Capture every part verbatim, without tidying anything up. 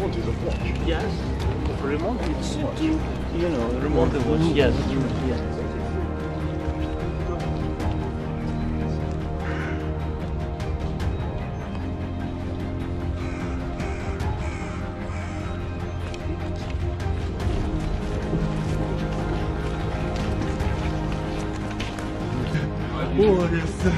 remount is a watch. Yes. Remount it's to, you know, remount the watch. Yes. Yes. Борис,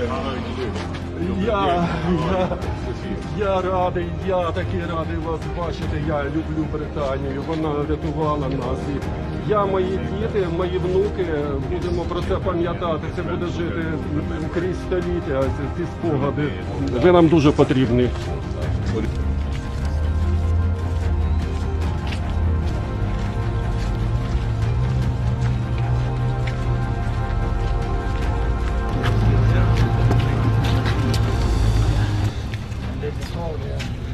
я, я, я радий, я такий радий вас бачити. Я люблю Британію, вона врятувала нас. І я, мої діти, мої внуки, будемо про це пам'ятати. Це буде жити крізь століття, ці спогади. Ви нам дуже потрібні. Oh, yeah.